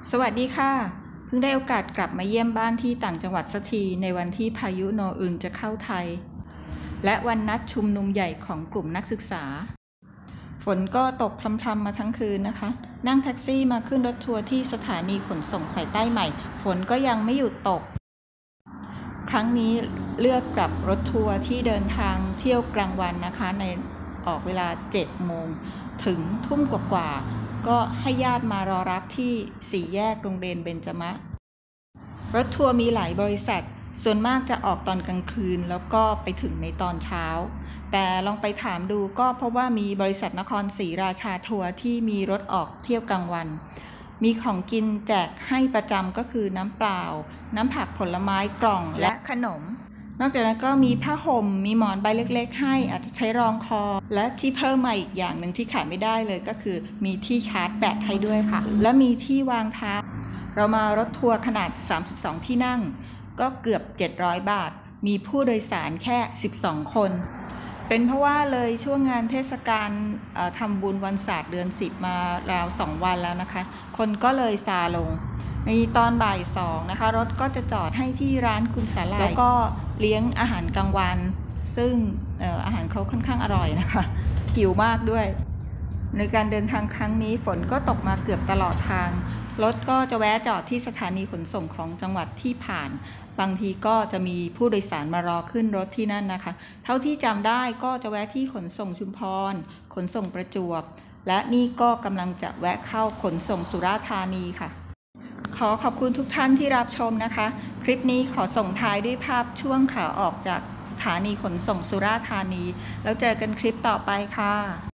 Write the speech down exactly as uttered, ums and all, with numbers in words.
สวัสดีค่ะเพิ่งได้โอกาสกลับมาเยี่ยมบ้านที่ต่างจังหวัดสักทีในวันที่พายุโนอึนจะเข้าไทยและวันนัดชุมนุมใหญ่ของกลุ่มนักศึกษาฝนก็ตกพรำๆมาทั้งคืนนะคะนั่งแท็กซี่มาขึ้นรถทัวร์ที่สถานีขนส่งสายใต้ใหม่ฝนก็ยังไม่หยุดตกครั้งนี้เลือกกลับรถทัวร์ที่เดินทางเที่ยวกลางวันนะคะในออกเวลาเจ็ดโมงถึงทุ่มกว่าก็ให้ญาติมารอรับที่สี่แยกโรงเรียนเบญจมะรถทัวร์มีหลายบริษัทส่วนมากจะออกตอนกลางคืนแล้วก็ไปถึงในตอนเช้าแต่ลองไปถามดูก็เพราะว่ามีบริษัทนครศรีราชาทัวร์ที่มีรถออกเที่ยวกลางวันมีของกินแจกให้ประจำก็คือน้ำเปล่าน้ำผักผลไม้กล่องและขนมนอกจากนั้นก็มีผ้าห่มมีหมอนใบเล็กๆให้อาจจะใช้รองคอและที่เพิ่มมาอีกอย่างหนึ่งที่ขาดไม่ได้เลยก็คือมีที่ชาร์จแบตให้ด้วยค่ะและมีที่วางเท้าเรามารถทัวร์ขนาดสามสิบสองที่นั่งก็เกือบเจ็ดร้อยบาทมีผู้โดยสารแค่สิบสองคนเป็นเพราะว่าเลยช่วงงานเทศกาลทำบุญวันศาสตร์เดือนสิบมาราวสองวันแล้วนะคะคนก็เลยซาลงในตอนบ่ายสองนะคะรถก็จะจอดให้ที่ร้านคุณสาลายแล้วก็เลี้ยงอาหารกลางวันซึ่งอาหารเขาค่อนข้างอร่อยนะคะหิวมากด้วยในการเดินทางครั้งนี้ฝนก็ตกมาเกือบตลอดทางรถก็จะแวะจอดที่สถานีขนส่งของจังหวัดที่ผ่านบางทีก็จะมีผู้โดยสารมารอขึ้นรถที่นั่นนะคะเท่าที่จำได้ก็จะแวะที่ขนส่งชุมพรขนส่งประจวบและนี่ก็กำลังจะแวะเข้าขนส่งสุราษฎร์ธานีค่ะขอขอบคุณทุกท่านที่รับชมนะคะคลิปนี้ขอส่งท้ายด้วยภาพช่วงขาออกจากสถานีขนส่งสุราษฎร์ธานีแล้วเจอกันคลิปต่อไปค่ะ